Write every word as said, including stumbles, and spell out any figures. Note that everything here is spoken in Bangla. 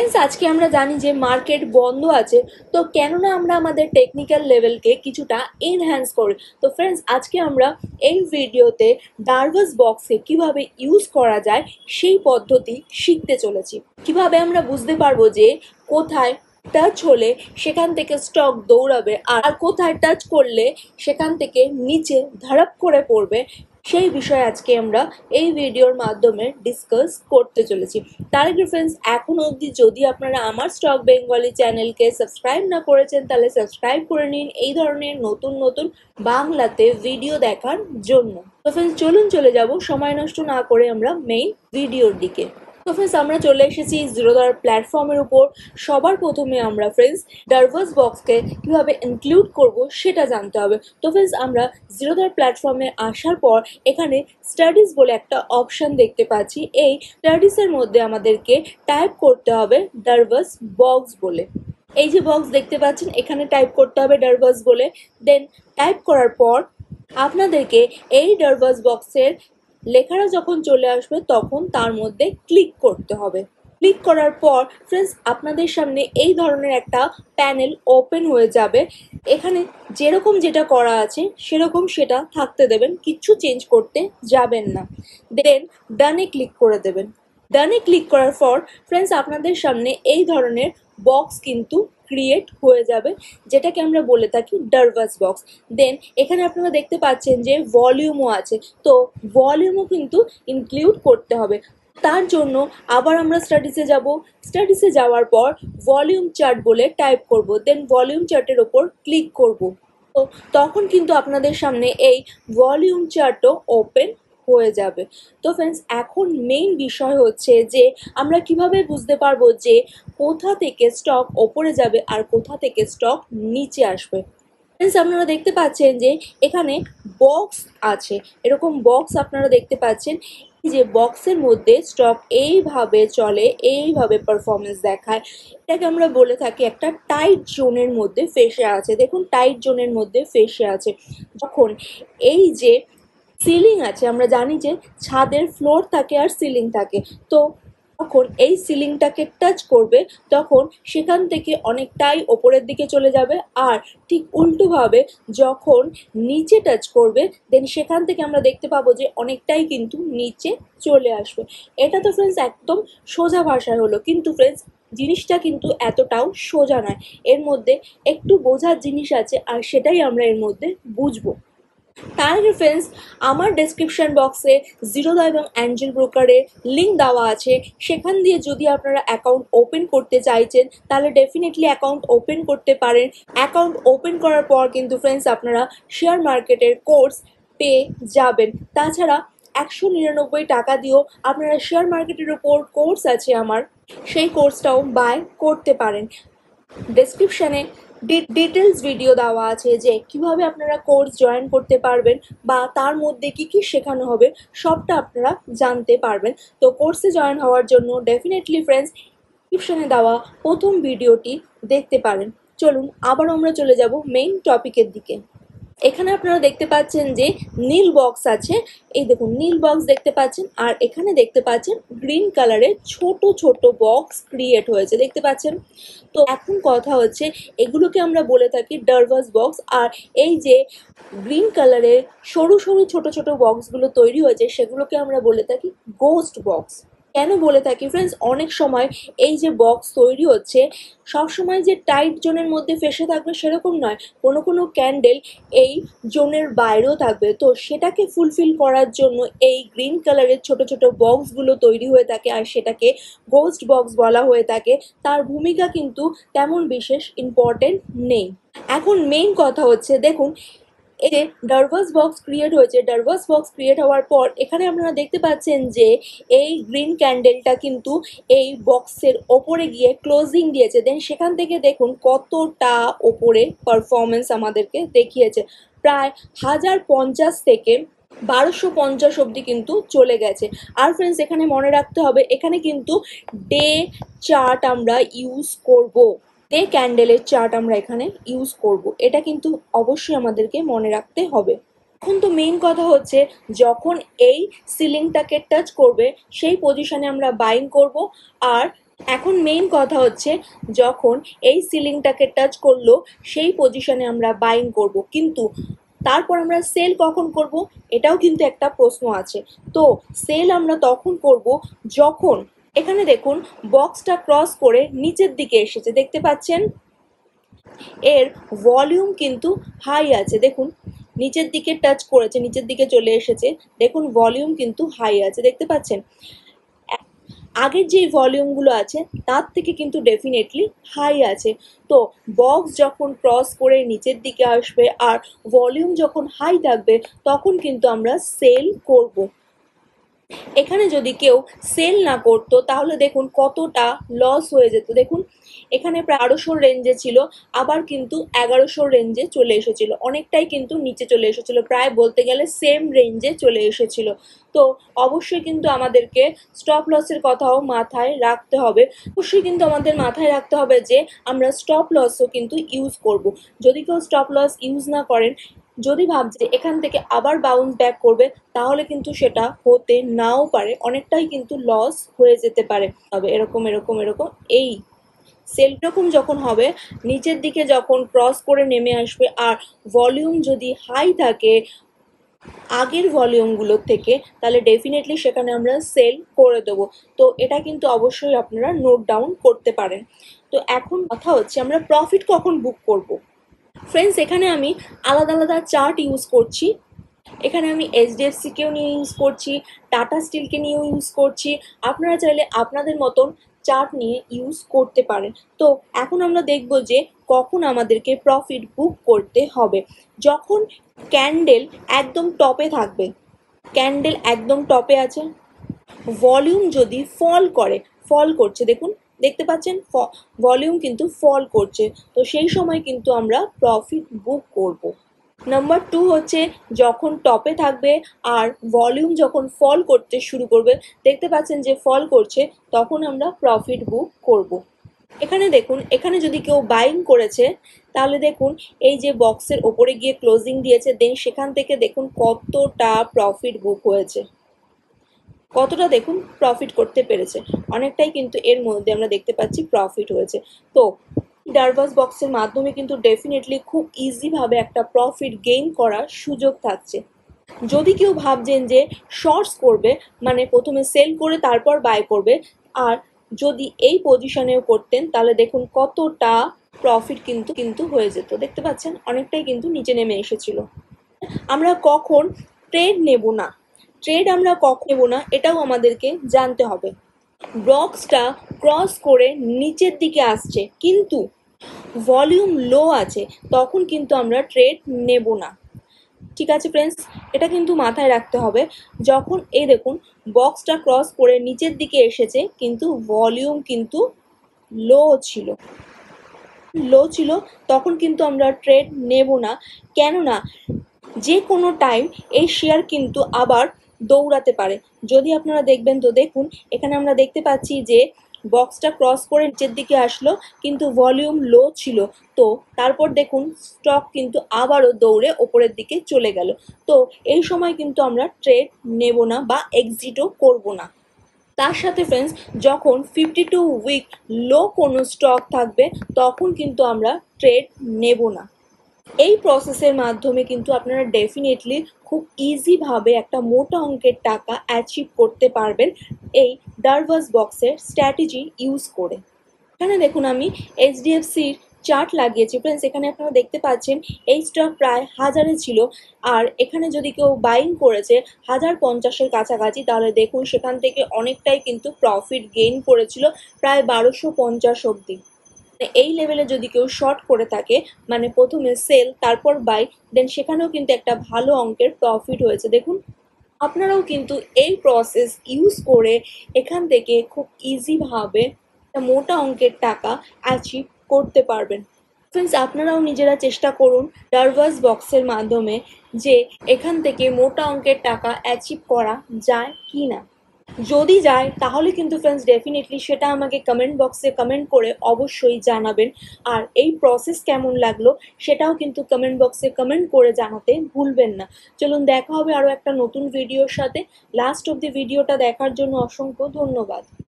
फ्रेंड्स आज के আমরা জানি যে মার্কেট বন্ধ আছে তো কেন না আমরা আমাদের টেকনিক্যাল লেভেলকে কিছুটা এনহ্যান্স করি। তো फ्रेंड्स আজকে আমরা এই ভিডিওতে ডারভাস বক্সে কিভাবে ইউজ করা যায় সেই পদ্ধতি শিখতে চলেছি। কিভাবে আমরা বুঝতে পারবো যে কোথায় টাচ হলে সেখান থেকে স্টক দৌড়াবে আর কোথায় টাচ করলে সেখান থেকে নিচে ধড়াপ করে পড়বে সেই বিষয়ে আজকে আমরা এই ভিডিওর মাধ্যমে ডিসকাস করতে চলেছি। তার আগে फ्रेंड्स এখনো অবধি যদি আপনারা আমার স্টক বেঙ্গলি চ্যানেলকে সাবস্ক্রাইব না করেছেন তাহলে সাবস্ক্রাইব করে নিন এই ধরনের নতুন নতুন বাংলাতে ভিডিও দেখার জন্য। তো फ्रेंड्स চলুন চলে যাব সময় নষ্ট না করে আমরা মেইন ভিডিওর দিকে। তো फ्रेंड्स আমরা চলে এসেছি জিরোধার প্ল্যাটফর্মের উপর। সবার প্রথমে আমরা फ्रेंड्स ডারভাস বক্সকে কিভাবে ইনক্লুড করব সেটা জানতে হবে। তো फ्रेंड्स আমরা জিরোধার প্ল্যাটফর্মে আসার পর এখানে স্টাডিজ বলে একটা অপশন দেখতে পাচ্ছি। এই স্টাডিজের মধ্যে আমাদেরকে টাইপ করতে হবে ডারভাস বক্স বলে। এই যে বক্স দেখতে পাচ্ছেন এখানে টাইপ করতে হবে ডারভাস বলে। দেন টাইপ করার পর আপনাদেরকে এই ডারভাস বক্সের লেখাটা যখন চলে আসবে তখন তার মধ্যে ক্লিক করতে হবে। ক্লিক করার পর फ्रेंड्स আপনাদের সামনে এই ধরনের একটা প্যানেল ওপেন হয়ে যাবে। এখানে যেরকম যেটা করা আছে সেরকম সেটা থাকতে দেবেন, কিচ্ছু চেঞ্জ করতে যাবেন না। দেন ডানে ক্লিক করে দেবেন। ডানে ক্লিক করার পর फ्रेंड्स আপনাদের সামনে এই ধরনের বক্স কিন্তু ক্রিয়েট হয়ে যাবে যেটাকে আমরা বলে থাকি ডারভাস বক্স। দেন এখানে আপনারা দেখতে পাচ্ছেন যে ভলিউমও আছে, তো ভলিউমও কিন্তু ইনক্লুড করতে হবে। তার জন্য আবার আমরা স্টাডিসে যাব। স্টাডিসে যাওয়ার পর ভলিউম চার্ট বলে টাইপ করব। দেন ভলিউম চার্টের ওপর ক্লিক করব। তো তখন কিন্তু আপনাদের সামনে এই ভলিউম চার্টও ওপেন হয়ে যাবে। তো फ्रेंड्स এখন মেইন বিষয় হচ্ছে যে আমরা কিভাবে বুঝতে পারবো যে কোথা থেকে স্টক ওপরে যাবে আর কোথা থেকে স্টক নিচে আসবে। फ्रेंड्स আপনারা দেখতে পাচ্ছেন যে এখানে বক্স আছে, এরকম বক্স আপনারা দেখতে পাচ্ছেন যে বক্সের মধ্যে স্টক এইভাবে চলে, এইভাবে পারফরমেন্স দেখায়। এটাকে আমরা বলে থাকি একটা টাইট জোনের মধ্যে ফেসে আছে। দেখুন টাইট জোনের মধ্যে ফেসে আছে। যখন এই যে সিলিং আছে, আমরা জানি যে ছাদের ফ্লোর থাকে আর সিলিং থাকে, তো যখন এই সিলিংটাকে টাচ করবে তখন সেখান থেকে অনেকটাই ওপরের দিকে চলে যাবে আর ঠিক উল্টোভাবে যখন নিচে টাচ করবে দেন সেখান থেকে আমরা দেখতে পাবো যে অনেকটাই কিন্তু নিচে চলে আসবে। এটা তো फ्रेंड्स একদম সোজা ভাষায় হলো, কিন্তু फ्रेंड्स জিনিসটা কিন্তু এতটাও সোজা নয়, এর মধ্যে একটু বোঝার জিনিস আছে আর সেটাই আমরা এর মধ্যে বুঝবো। তার আগে फ्रेंड्स আমার ডেসক্রিপশন বক্সে জিরোধা এবং অ্যাঞ্জেল ব্রোকারের লিঙ্ক দেওয়া আছে, সেখান দিয়ে যদি আপনারা অ্যাকাউন্ট ওপেন করতে চাইছেন তাহলে ডেফিনেটলি অ্যাকাউন্ট ওপেন করতে পারেন। অ্যাকাউন্ট ওপেন করার পর কিন্তু फ्रेंड्स আপনারা শেয়ার মার্কেটের কোর্স পেয়ে যাবেন। তাছাড়া একশো নিরানব্বই টাকা দিয়েও আপনারা শেয়ার মার্কেটের ওপর কোর্স আছে আমার, সেই কোর্সটাও বাই করতে পারেন। ডেসক্রিপশানে ডিটেলস ভিডিও দেওয়া আছে যে কিভাবে আপনারা কোর্স জয়েন করতে পারবেন বা তার মধ্যে কি কি শেখানো হবে সবটা আপনারা জানতে পারবেন। তো কোর্সে জয়েন হওয়ার জন্য ডেফিনেটলি फ्रेंड्स ডিসক্রিপশনে দেওয়া প্রথম ভিডিওটি দেখতে পারেন। চলুন আবার আমরা চলে যাব মেইন টপিকের দিকে। এখানে আপনারা দেখতে পাচ্ছেন যে নীল বক্স আছে, এই দেখুন নীল বক্স দেখতে পাচ্ছেন আর এখানে দেখতে পাচ্ছেন গ্রিন কালারের ছোট ছোট বক্স ক্রিয়েট হয়েছে, দেখতে পাচ্ছেন। তো এখন কথা হচ্ছে এগুলোকে আমরা বলে থাকি ডারভাস বক্স, আর এই যে গ্রিন কালারের সরু সরু ছোট ছোট বক্সগুলো তৈরি হয়েছে সেগুলোকে আমরা বলে থাকি গোস্ট বক্স। কেন বলে থাকি फ्रेंड्स অনেক সময় এই যে বক্স তৈরি হচ্ছে সবসময় যে টাইট জোনের মধ্যে ফেসে থাকবে সেরকম নয়, কোনো কোনো ক্যান্ডেল এই জোনের বাইরেও থাকবে, তো সেটাকে ফুলফিল করার জন্য এই গ্রিন কালারের ছোট ছোট বক্সগুলো তৈরি হয়ে থাকে আর সেটাকে গোস্ট বক্স বলা হয়ে থাকে। তার ভূমিকা কিন্তু তেমন বিশেষ ইম্পর্টেন্ট নেই। এখন মেইন কথা হচ্ছে দেখুন এই যে ডারভাস বক্স ক্রিয়েট হয়েছে, ডারভাস বক্স ক্রিয়েট হওয়ার পর এখানে আপনারা দেখতে পাচ্ছেন যে এই গ্রিন ক্যান্ডেলটা কিন্তু এই বক্সের ওপরে গিয়ে ক্লোজিং দিয়েছে। দেন সেখান থেকে দেখুন কতটা ওপরে পারফরমেন্স আমাদেরকে দেখিয়েছে, প্রায় হাজার পঞ্চাশ থেকে বারোশো পঞ্চাশ অবধি কিন্তু চলে গেছে। আর फ्रेंड्स এখানে মনে রাখতে হবে এখানে কিন্তু ডে চার্ট আমরা ইউজ করব, ডে ক্যান্ডেলের চার্ট আমরা এখানে ইউজ করব, এটা কিন্তু অবশ্যই আমাদেরকে মনে রাখতে হবে। এখন তো মেইন কথা হচ্ছে যখন এই সিলিংটাকে টাচ করবে সেই পজিশনে আমরা বাইং করব আর এখন মেইন কথা হচ্ছে যখন এই সিলিংটাকে টাচ করলো সেই পজিশনে আমরা বাইং করব, কিন্তু তারপর আমরা সেল কখন করব এটাও কিন্তু একটা প্রশ্ন আছে। তো সেল আমরা তখন করব যখন এখানে দেখুন বক্সটা ক্রস করে নিচের দিকে এসেছে, দেখতে পাচ্ছেন এর ভলিউম কিন্তু হাই আছে, দেখুন নিচের দিকে টাচ করেছে, নিচের দিকে চলে এসেছে, দেখুন ভলিউম কিন্তু হাই আছে, দেখতে পাচ্ছেন আগের যেই ভলিউমগুলো আছে তার থেকে কিন্তু ডেফিনেটলি হাই আছে। তো বক্স যখন ক্রস করে নিচের দিকে আসবে আর ভলিউম যখন হাই থাকবে তখন কিন্তু আমরা সেল করব। এখানে যদি কেউ সেল না করতো তাহলে দেখুন কতটা লস হয়ে যেত। দেখুন এখানে প্রায় বারোশোর রেঞ্জে ছিল, আবার কিন্তু এগারোশোর রেঞ্জে চলে এসেছিল, অনেকটাই কিন্তু নিচে চলে এসেছিল, প্রায় বলতে গেলে সেম রেঞ্জে চলে এসেছিল। তো অবশ্যই কিন্তু আমাদেরকে স্টপ লসের কথাও মাথায় রাখতে হবে। অবশ্যই কিন্তু আমাদের মাথায় রাখতে হবে যে আমরা স্টপ লসও কিন্তু ইউজ করব। যদি কেউ স্টপ লস ইউজ না করেন, যদি ভাবছে এখান থেকে আবার বাউন্স ব্যাক করবে, তাহলে কিন্তু সেটা হতে নাও পারে, অনেকটাই কিন্তু লস হয়ে যেতে পারে। তবে এরকম এরকম এরকম এই সেল রকম যখন হবে, নিচের দিকে যখন ক্রস করে নেমে আসবে আর ভলিউম যদি হাই থাকে আগের ভলিউমগুলোর থেকে, তাহলে ডেফিনেটলি সেখানে আমরা সেল করে দেবো। তো এটা কিন্তু অবশ্যই আপনারা নোট ডাউন করতে পারেন। তো এখন কথা হচ্ছে আমরা প্রফিট কখন বুক করব। ফ্রেন্ডস এখানে আমি আলাদা আলাদা চার্ট ইউজ করছি। এখানে আমি এইচডিএফসিকেও নিয়ে ইউজ করছি, টাটা স্টিলকে নিয়েও ইউজ করছি, আপনারা চাইলে আপনাদের মতন চার্ট নিয়ে ইউজ করতে পারেন। তো এখন আমরা দেখব যে কখন আমাদেরকে প্রফিট বুক করতে হবে। যখন ক্যান্ডেল একদম টপে থাকবে, ক্যান্ডেল একদম টপে আছে, ভলিউম যদি ফল করে, ফল করছে, দেখুন দেখতে পাচ্ছেন ভলিউম কিন্তু ফল করছে, তো সেই সময় কিন্তু আমরা প্রফিট বুক করব। নাম্বার টু হচ্ছে যখন টপে থাকবে আর ভলিউম যখন ফল করতে শুরু করবে, দেখতে পাচ্ছেন যে ফল করছে, তখন আমরা প্রফিট বুক করব। এখানে দেখুন এখানে যদি কেউ বাইং করেছে তাহলে দেখুন এই যে বক্সের ওপরে গিয়ে ক্লোজিং দিয়েছে, দেন সেখান থেকে দেখুন কতটা প্রফিট বুক হয়েছে, কতটা দেখুন প্রফিট করতে পেরেছে, অনেকটাই কিন্তু এর মধ্যে আমরা দেখতে পাচ্ছি প্রফিট হয়েছে। তো ডারভাস বক্সের মাধ্যমে কিন্তু ডেফিনেটলি খুব ইজিভাবে একটা প্রফিট গেইন করার সুযোগ থাকছে। যদি কেউ ভাবছেন যে শর্টস করবে, মানে প্রথমে সেল করে তারপর বাই করবে, আর যদি এই পজিশনেও করতেন তাহলে দেখুন কতটা প্রফিট কিন্তু কিন্তু হয়ে যেত, দেখতে পাচ্ছেন অনেকটাই কিন্তু নিচে নেমে এসেছিল। আমরা কখন ট্রেড নেব না, ট্রেড আমরা কখন নেব না এটাও আমাদেরকে জানতে হবে। বক্সটা ক্রস করে নিচের দিকে আসছে কিন্তু ভলিউম লো আছে, তখন কিন্তু আমরা ট্রেড নেব না। ঠিক আছে ফ্রেন্ডস, এটা কিন্তু মাথায় রাখতে হবে। যখন এই দেখুন বক্সটা ক্রস করে নিচের দিকে এসেছে কিন্তু ভলিউম কিন্তু লো ছিল, লো ছিল তখন কিন্তু আমরা ট্রেড নেব না। কেননা যে কোনো টাইম এই শেয়ার কিন্তু আবার দৌড়াতে পারে। যদি আপনারা দেখবেন তো দেখুন এখানে আমরা দেখতে পাচ্ছি যে বক্সটা ক্রস করে নিচের দিকে আসলো কিন্তু ভলিউম লো ছিল, তো তারপর দেখুন স্টক কিন্তু আবারও দৌড়ে ওপরের দিকে চলে গেল। তো এই সময় কিন্তু আমরা ট্রেড নেব না বা এক্সিটও করব না। তার সাথে ফ্রেন্ডস যখন ফিফটি টু উইক লো কোনো স্টক থাকবে তখন কিন্তু আমরা ট্রেড নেব না। এই প্রসেসের মাধ্যমে কিন্তু আপনারা ডেফিনেটলি খুব ইজিভাবে একটা মোটা অঙ্কের টাকা অ্যাচিভ করতে পারবেন এই ডারভাস বক্সের স্ট্র্যাটেজি ইউজ করে। এখানে দেখুন আমি এইচডিএফসির চার্ট লাগিয়েছি ফ্রেন্ডস, এখানে আপনারা দেখতে পাচ্ছেন এই স্টক প্রায় হাজারে ছিল, আর এখানে যদি কেউ বাইং করেছে হাজার পঞ্চাশের কাছাকাছি, তাহলে দেখুন সেখান থেকে অনেকটাই কিন্তু প্রফিট গেইন করেছিল, প্রায় বারোশো পঞ্চাশ অবধি। এই লেভেলে যদি কেউ শর্ট করে থাকে, মানে প্রথমে সেল তারপর বাই, দেন সেখানেও কিন্তু একটা ভালো অঙ্কের প্রফিট হয়েছে। দেখুন আপনারাও কিন্তু এই প্রসেস ইউজ করে এখান থেকে খুব ইজিভাবে একটা মোটা অঙ্কের টাকা অ্যাচিভ করতে পারবেন। ফ্রেন্ডস আপনারাও নিজেরা চেষ্টা করুন ডারভাস বক্সের মাধ্যমে যে এখান থেকে মোটা অঙ্কের টাকা অ্যাচিভ করা যায় কি না। যদি যায় তাহলে কিন্তু ফ্রেন্ডস ডেফিনেটলি সেটা আমাকে কমেন্ট বক্সে কমেন্ট করে অবশ্যই জানাবেন, আর এই প্রসেস কেমন লাগলো সেটাও কিন্তু কমেন্ট বক্সে কমেন্ট করে জানাতে ভুলবেন না। চলুন দেখা হবে আরও একটা নতুন ভিডিওর সাথে। লাস্ট অব দি ভিডিওটা দেখার জন্য অসংখ্য ধন্যবাদ।